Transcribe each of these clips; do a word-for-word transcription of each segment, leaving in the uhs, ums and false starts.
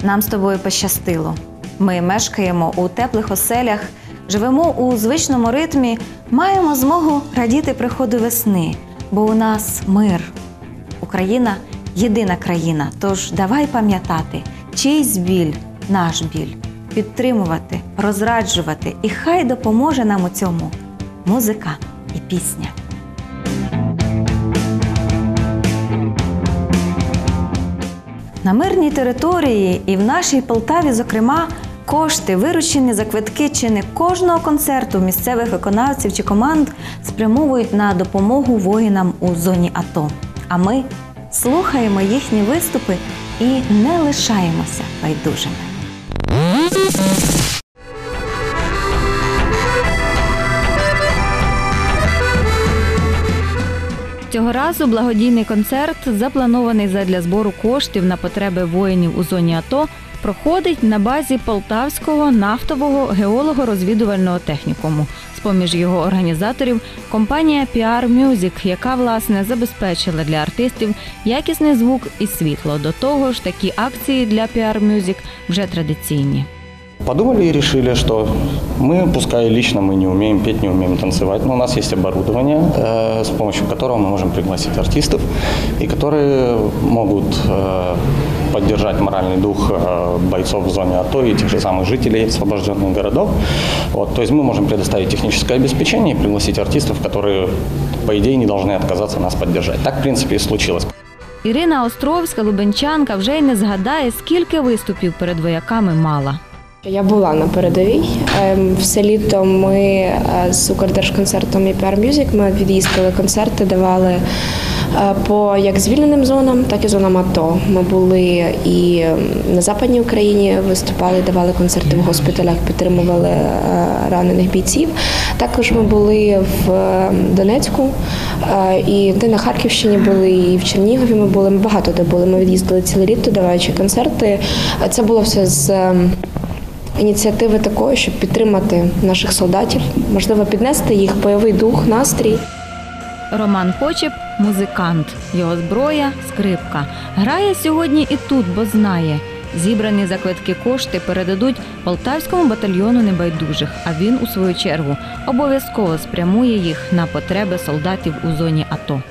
нам з тобою пощастило. Ми мешкаємо у теплих оселях, живемо у звичному ритмі, маємо змогу радіти приходу весни, бо у нас мир. Україна – єдина країна, тож давай пам'ятати, чийсь біль – наш біль, підтримувати, розраджувати, і хай допоможе нам у цьому музика і пісня. На мирній території і в нашій Полтаві, зокрема, кошти, виручені за квитки чи не кожного концерту місцевих виконавців чи команд, спрямовують на допомогу воїнам у зоні АТО. А ми слухаємо їхні виступи і не лишаємося байдужими. Цього разу благодійний концерт, запланований задля збору коштів на потреби воїнів у зоні АТО, проходить на базі Полтавського нафтового геолого-розвідувального технікуму. З-поміж його організаторів – компанія пі ар Music, яка, власне, забезпечила для артистів якісний звук і світло. До того ж, такі акції для пі ар Music вже традиційні. Подумали и решили, что мы, пускай лично мы не умеем петь, не умеем танцевать, но у нас есть оборудование, э, с помощью которого мы можем пригласить артистов, и которые могут э, поддержать моральный дух э, бойцов в зоне АТО и тех же самых жителей освобожденных городов. Вот, то есть мы можем предоставить техническое обеспечение и пригласить артистов, которые, по идее, не должны отказаться нас поддержать. Так, в принципе, и случилось. Ірина Островська, лубенчанка, вже й не згадає, скільки виступів перед вояками мала. Я була на передовій. Все літо ми з Укрдержконцертом і пі ар Music ми від'їздили концерти, давали по як звільненим зонам, так і зонам АТО. Ми були і на Западній Україні, виступали, давали концерти в госпіталях, підтримували ранених бійців. Також ми були в Донецьку, і де на Харківщині були, і в Чернігові ми були, ми багато де були. Ми від'їздили ціле літо, даваючи концерти. Це було все з ініціативи такої, щоб підтримати наших солдатів, можливо, піднести їх бойовий дух, настрій. Роман Почеп – музикант. Його зброя – скрипка. Грає сьогодні і тут, бо знає. Зібрані за квитки кошти передадуть Полтавському батальйону небайдужих, а він, у свою чергу, обов'язково спрямує їх на потреби солдатів у зоні АТО.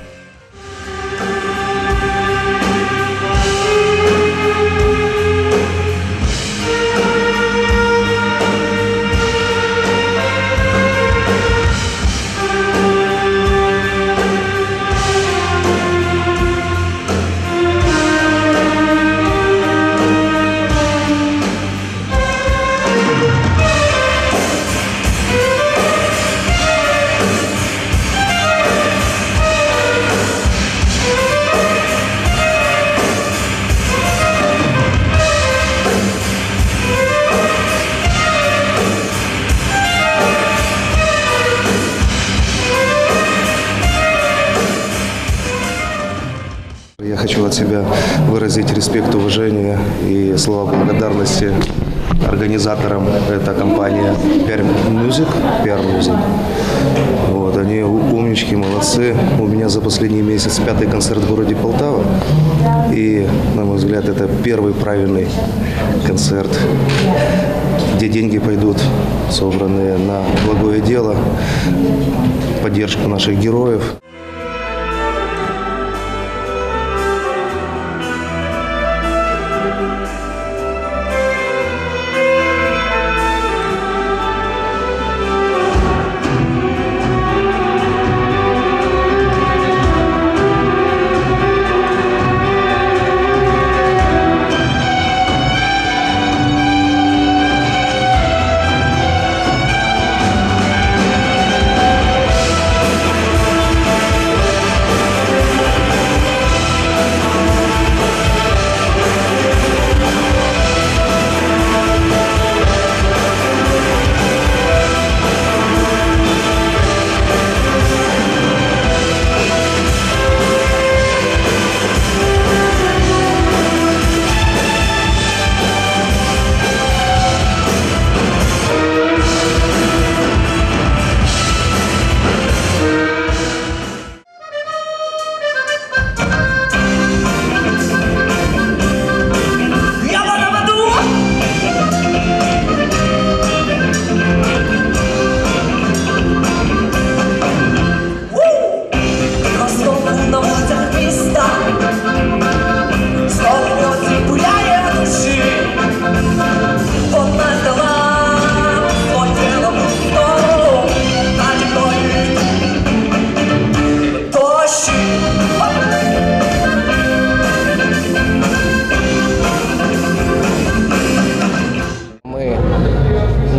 Я хочу от себя выразить респект, уважение и слова благодарности организаторам. Это компания пи ар Music. пи ар Music. Вот, они умнички, молодцы. У меня за последний месяц пятый концерт в городе Полтава. И, на мой взгляд, это первый правильный концерт, где деньги пойдут, собранные на благое дело, поддержку наших героев.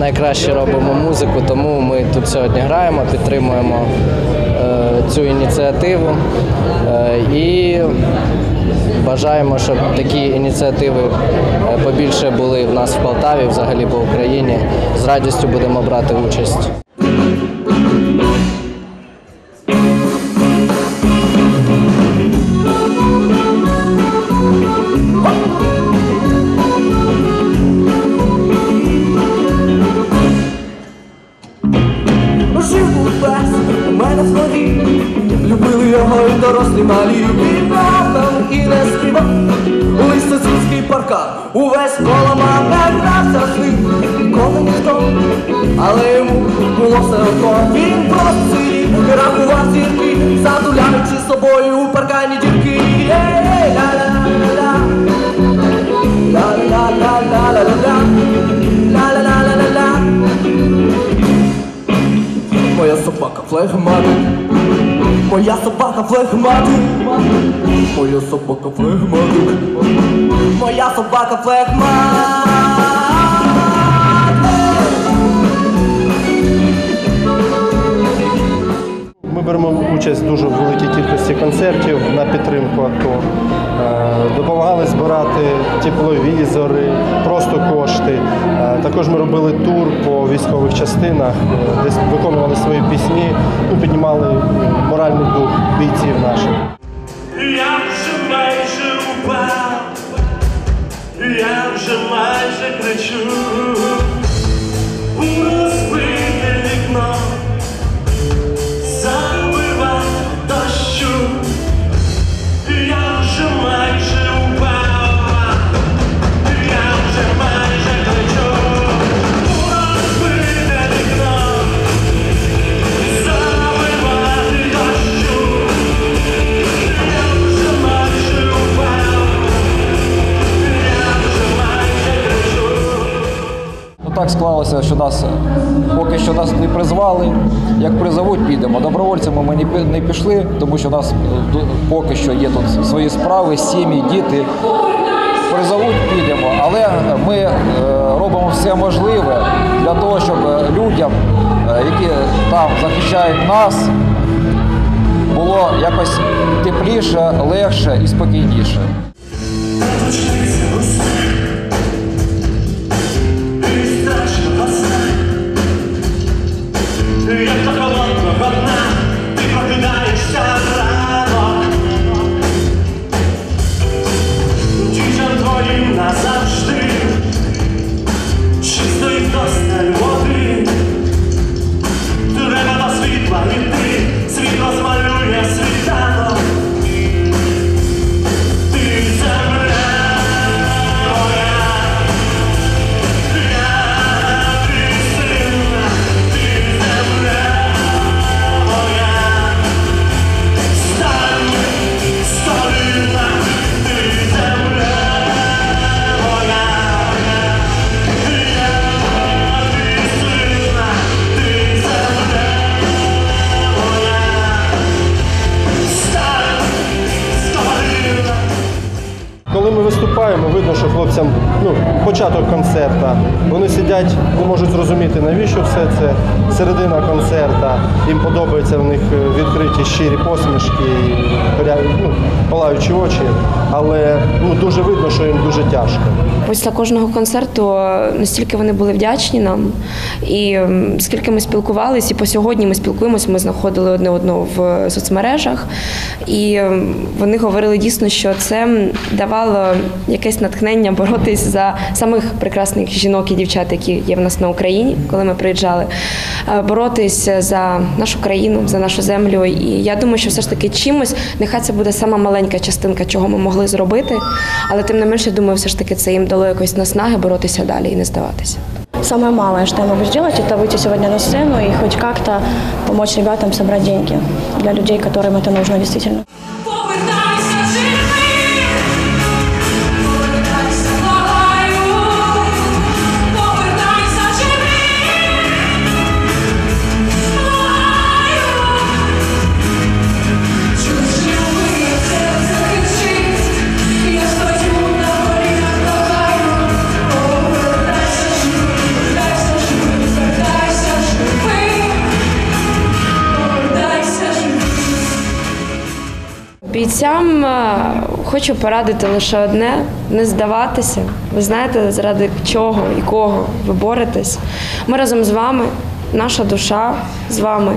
найкраще робимо музику, тому ми тут сьогодні граємо, підтримуємо цю ініціативу і бажаємо, щоб такі ініціативи побільше були в нас в Полтаві, взагалі по Україні. З радістю будемо брати участь. Любили його і дорослі малі, півав там і не співав. Лиш сусідський паркан, увесь поламав, не грався з ним ніколи ніхто, але йому було все одно. Він просто сидів і рахував зірки, затуляючи собою у паркані дірки. Ла-ла-ла-ла-ла, ла-ла-ла-ла-ла-ла, ла-ла-ла-ла-ла. Моя собака флегматик, моя собака флегматик, моя собака флегматик, моя собака флегматик. Ми беремо участь в дуже великій кількості концертів на підтримку АТО. Допомагали збирати тепловізори, просто кошти. Також ми робили тур по військових частинах, де виконували свої пісні, ну, піднімали моральний дух бійців наших. Я вже майже упав, я вже майже кричу у розбите вікно, забива дощу. Я вже майже упав, я вже майже кричу у розбите вікно, забивати дощу. Я вже майже упав, я вже майже кричу. Ну, так склалося, що нас поки що нас не призвали. Як призовуть, підемо. Добровольцями ми не пішли, тому що у нас поки що є тут свої справи, сім'ї, діти. Призовуть, підемо. Але ми робимо все можливе для того, щоб людям, які там захищають нас, було якось тепліше, легше і спокійніше. Як та холодного дна, ти прокидаєшся рано. Дітям твоїм назавжди чистої вдосталь води. Треба до світла йти, світ розмалює світанок. Ти земля моя, я ти сильна, ти земля моя. Стань, столина, ти земля моя. Я ти сильна, ти земля моя. Стань, столина. Коли ми виступаємо, видно, що хлопцям, ну, початок концерту, вони сидять, не можуть зрозуміти, навіщо все це, середина концерту, їм подобаються в них відкриті щирі посмішки, ну, палаючі очі, але ну, дуже видно, що їм дуже тяжко. Після кожного концерту настільки вони були вдячні нам, і скільки ми спілкувалися, і по сьогодні ми спілкуємося, ми знаходили одне одного в соцмережах, і вони говорили дійсно, що це давало якесь натхнення боротись за самих прекрасних жінок і дівчат, які є в нас на Україні, коли ми приїжджали, боротись за нашу країну, за нашу землю. І я думаю, що все ж таки чимось, нехай це буде сама маленька частинка, чого ми могли зробити, але тим не менше, думаю, все ж таки це їм дало якось наснаги боротися далі і не здаватися. Самое малое, что я могу сделать, это выйти сегодня на сцену и хоть как-то помочь ребятам собрать деньги для людей, которым это нужно действительно. Бійцям е, хочу порадити лише одне – не здаватися. Ви знаєте, заради чого і кого ви боретесь. Ми разом з вами, наша душа з вами.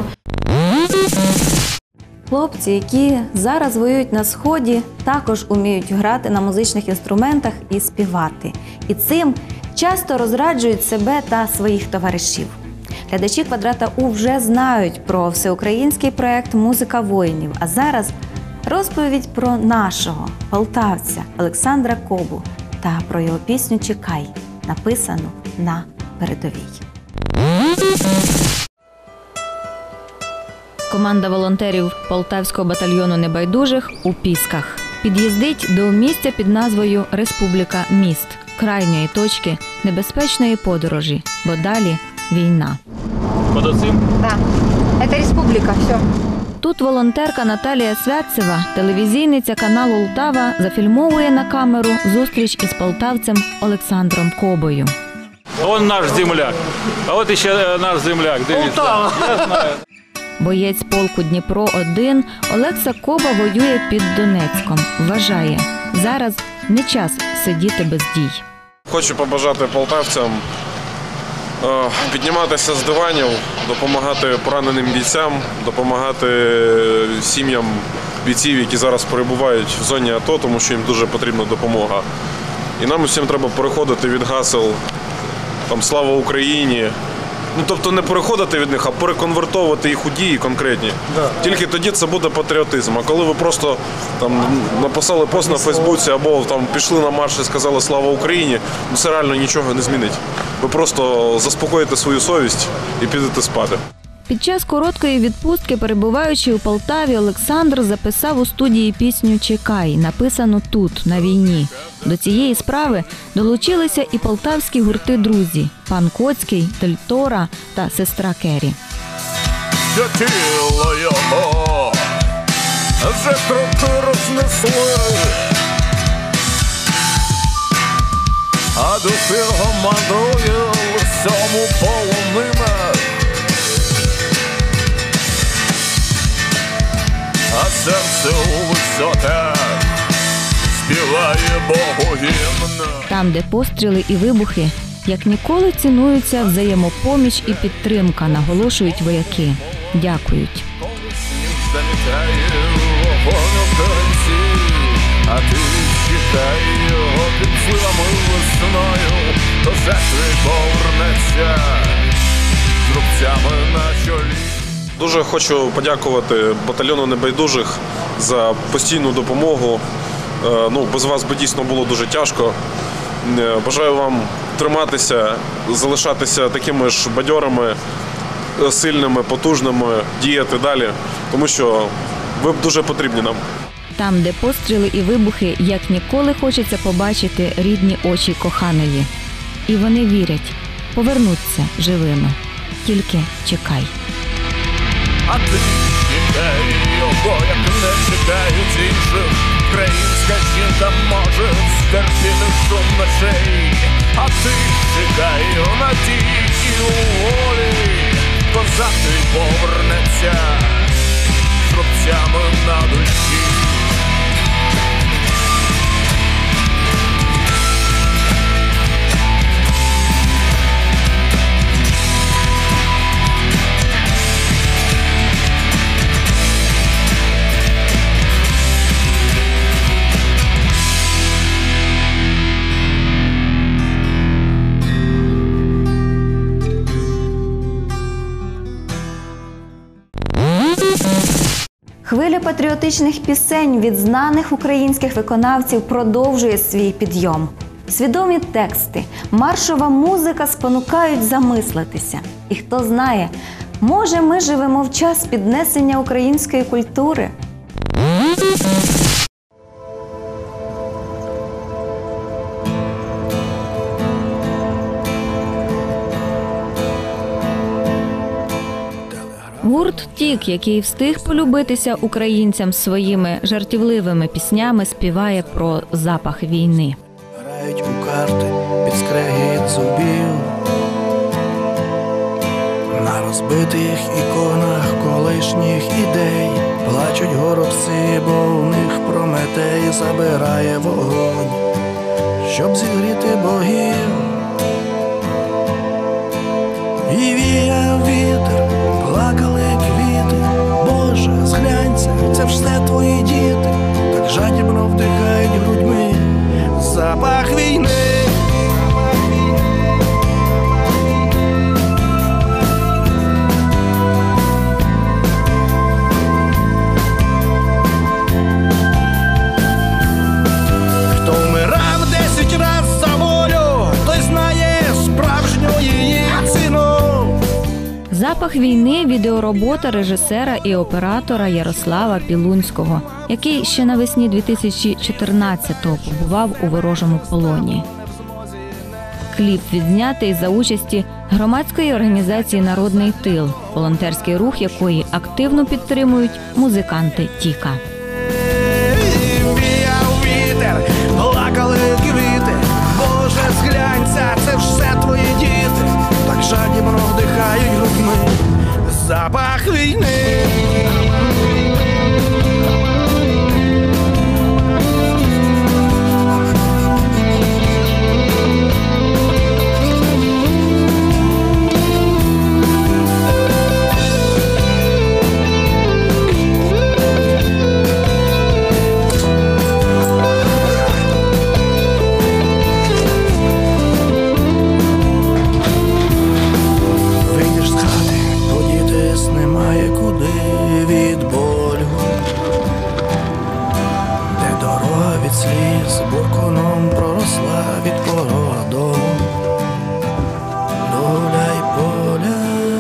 Хлопці, які зараз воюють на Сході, також уміють грати на музичних інструментах і співати. І цим часто розраджують себе та своїх товаришів. Глядачі «Квадрата У» вже знають про всеукраїнський проєкт «Музика воїнів». А зараз розповідь про нашого полтавця Олександра Кобу та про його пісню «Чекай», написану на передовій. Команда волонтерів Полтавського батальйону небайдужих у Пісках під'їздить до місця під назвою Республіка Міст, крайньої точки небезпечної подорожі, бо далі війна. Под оцим? Так, це республіка, все. Тут волонтерка Наталія Святцева, телевізійниця каналу «Лтава», зафільмовує на камеру зустріч із полтавцем Олександром Кобою. Он наш земляк, а от ще наш земляк, дивіться. Я знаю. Боєць полку Дніпро один Олекса Коба воює під Донецьком. Вважає, зараз не час сидіти без дій. Хочу побажати полтавцям е, підніматися з диванів, допомагати пораненим бійцям, допомагати сім'ям бійців, які зараз перебувають в зоні АТО, тому що їм дуже потрібна допомога. І нам усім треба переходити від гасел там, «Слава Україні». Ну, тобто не переходити від них, а переконвертовувати їх у дії конкретні. Да. Тільки тоді це буде патріотизм. А коли ви просто там написали пост на Фейсбуці або там пішли на марш і сказали «Слава Україні», ну це реально нічого не змінить. Ви просто заспокоїте свою совість і підете спати. Під час короткої відпустки, перебуваючи у Полтаві, Олександр записав у студії пісню «Чекай», написану тут, на війні. До цієї справи долучилися і полтавські гурти-друзі – пан Коцький, Дельтора та сестра Кері. Тіло його вже трохи рознесли, а душі його мандрує в усьому полонина. А серце у висотах співає Богу гімн. Там, де постріли і вибухи, як ніколи цінуються взаємопоміч і підтримка, наголошують вояки. Дякують. Замітає вогонь у кінці, а ти чекай його під зливами весною, до жертви повернеться з рубцями на чолі. Дуже хочу подякувати батальйону небайдужих за постійну допомогу. Ну, без вас би дійсно було дуже тяжко. Бажаю вам триматися, залишатися такими ж бадьорими, сильними, потужними, діяти далі, тому що ви дуже потрібні нам. Там, де постріли і вибухи, як ніколи хочеться побачити рідні очі коханої. І вони вірять, повернуться живими. Тільки чекай. А ти чекай його, як не чекають інших. Українська жінка може стерпіти шум ночей. А ти чекай у надії і у волі, козак твій повернеться з рубцями на душі. Хвиля патріотичних пісень від знаних українських виконавців продовжує свій підйом. Свідомі тексти, маршова музика спонукають замислитися. І хто знає, може ми живемо в час піднесення української культури? Гурт «Тік», який встиг полюбитися українцям своїми жартівливими піснями, співає про запах війни. Грають у карти під скрегіт зубів, на розбитих іконах колишніх ідей плачуть горобці, бо у них Прометей забирає вогонь, щоб зігріти богів. І віяв вітер, плакали квіти, Боже, зглянься, це ж все твої діти, так жадібно вдихають грудьми запах війни. Запах війни – відеоробота режисера і оператора Ярослава Пілунського, який ще навесні дві тисячі чотирнадцятого побував у ворожому полоні. Кліп відзнятий за участі громадської організації «Народний тил», волонтерський рух якої активно підтримують музиканти Тіка. Віяв вітер, плакали квіти, Боже, зглянься, це ж все твої діти, так жадібно вдихають грудьми запах війни. Немає куди від болю, де дорога від сліз бурконом проросла від породу, доля й поля.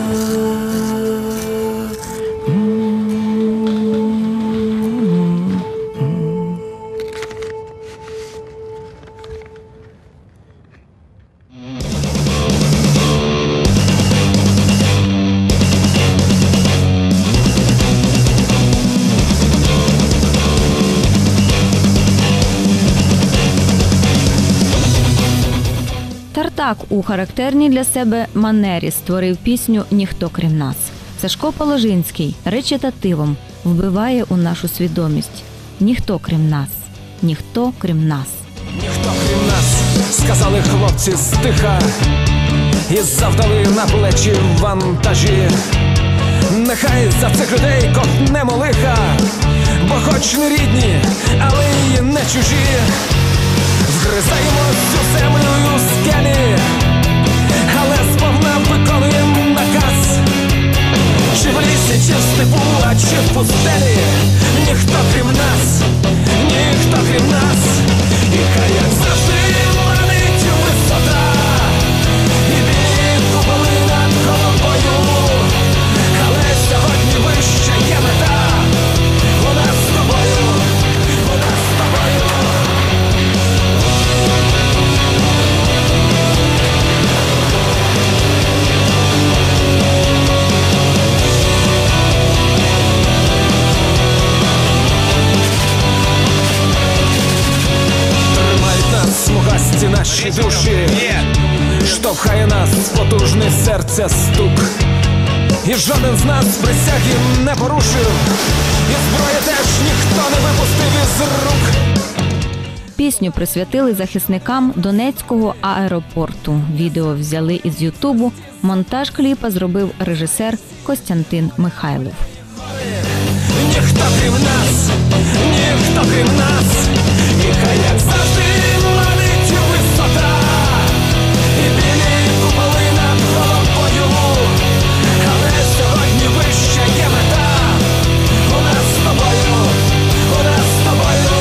Тартак у характерній для себе манері створив пісню «Ніхто крім нас». Сашко Положинський речитативом вбиває у нашу свідомість «Ніхто крім нас, ніхто крім нас». Ніхто крім нас, сказали хлопці стиха, і завдали на плечі вантажі. Нехай за цих людей ковтнемо лиха, бо хоч не рідні, але й не чужі. Вгризаємось у землю і у скелі, але сповна виконуємо наказ. Чи в лісі, чи в степу, а чи в пустелі, ніхто крім нас, ніхто крім нас. І хай як завжди манить висота, і білі куполи над головою, але сьогодні вище є мета. У нас з тобою, у нас з тобою. Смугасті наші душі, штовхає нас потужний серця стук. І жоден з нас присяги не порушив, і зброї теж ніхто не випустив із рук. Пісню присвятили захисникам Донецького аеропорту. Відео взяли із Ютубу. Монтаж кліпа зробив режисер Костянтин Михайлов. Ніхто крім нас, ніхто крім нас, і хай як завжди манить висота, і білі куполи над головою, але сьогодні вище є мета. У нас з тобою, у нас з тобою.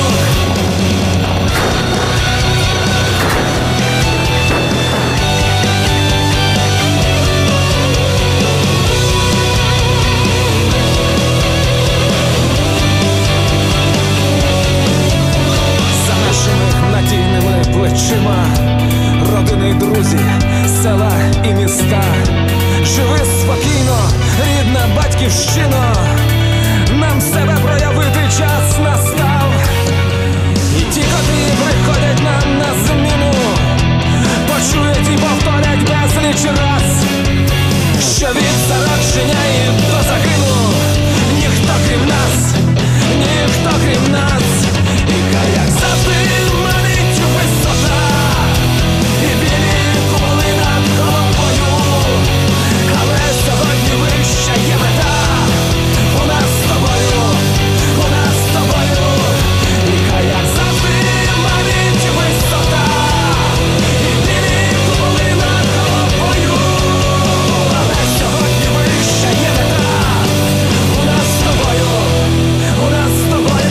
Плечима, родини й друзі, села і міста. Живи спокійно, рідна батьківщина, нам себе проявити час настав. І ті, котрі приходять нам на зміну, почують і повторять безліч раз, що від зародження і до загину ніхто крім нас, ніхто крім нас. І хай як завжди манить висота, і білі куполи над головою, але сьогодні вища є мета у нас з тобою, у нас з тобою. І хай як завжди манить висота, і білі куполи над головою, але сьогодні вища є мета у нас з тобою, у нас з тобою.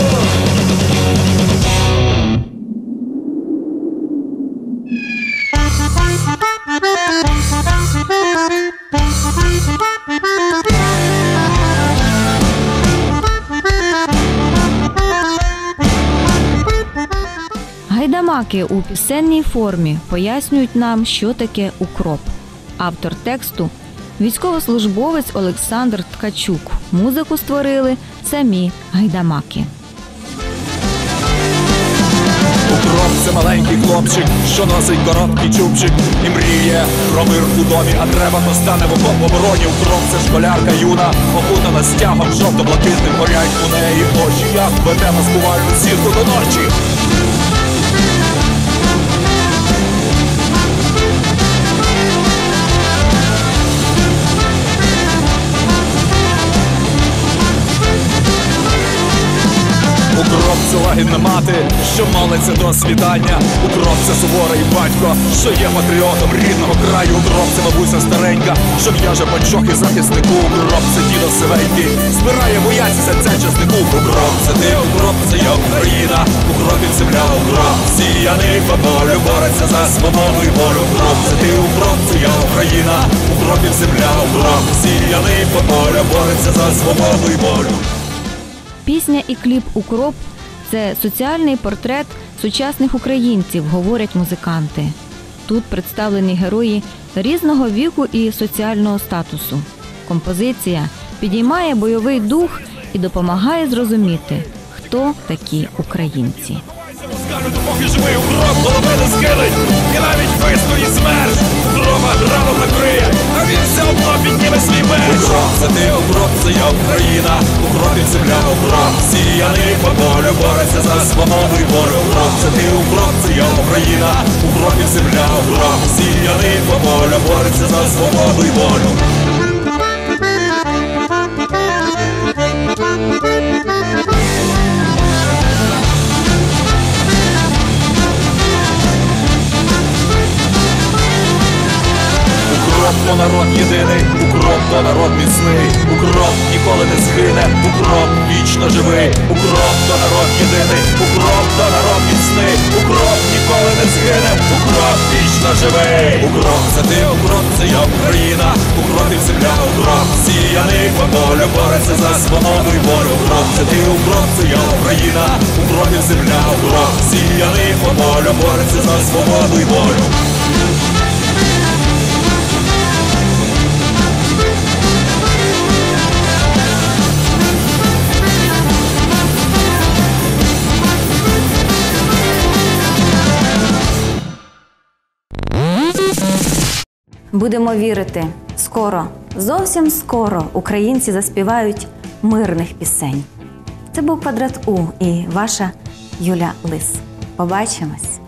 Гайдамаки у пісенній формі пояснюють нам, що таке укроп. Автор тексту – військовослужбовець Олександр Ткачук. Музику створили самі гайдамаки. Укроп – це маленький хлопчик, що носить короткий чубчик і мріє про мир у домі, а треба, то стане в окоп обороні. Укроп – це школярка юна, окутана стягом жовто-блакитним, горять у неї очі, як веде маскувальну сітку до ночі. Укроп – це лагідна мати, що молиться до світання. Укроп – це суворий батько, що є патріотом рідного краю. Укроп – це бабуся старенька, що в'яже панчохи захиснику. Укроп – це дідо сивенький, збирає бояці серця часнику. Укроп – це ти, укроп – це є Україна. Укропів земля, укроп – сіяний по полю, бореться за свободу і волю. Укроп – це ти, укроп – це є Україна. Укропів земля, укроп – сіяний по полю, бореться за свободу і волю. Пісня і кліп «Укроп» – це соціальний портрет сучасних українців, говорять музиканти. Тут представлені герої різного віку і соціального статусу. Композиція підіймає бойовий дух і допомагає зрозуміти, хто такі українці. Скажуть, поки живий укроп, голови не скинуть, і навіть вистоїть смерть. Дрова раном накриє, а він все одно підніме свій меч. Укроп – це ти, укроп – це є Україна. Укропів земля, укроп – сіяний по полю, бореться за свободу і волю. Укроп – це ти, укроп – це є Україна. Укропів земля, укроп – сіяний по полю, бореться за свободу і волю. Укроп – то народ єдиний, укроп – то народ міцний, укроп ніколи не згине, укроп вічно живий, укроп – то народ єдиний, укроп – то народ міцний, укроп ніколи не згине, укроп вічно живий. Укроп – це ти, укроп – це є Україна, укропів земля, укроп – сіяний по полю, бореться за свободу і волю. Укроп – це ти, укроп – це є Україна, укропів земля, укроп – сіяний по полю, бореться за свободу і волю. Будемо вірити, скоро, зовсім скоро українці заспівають мирних пісень. Це був «Квадрат У» і ваша Юля Лис. Побачимось!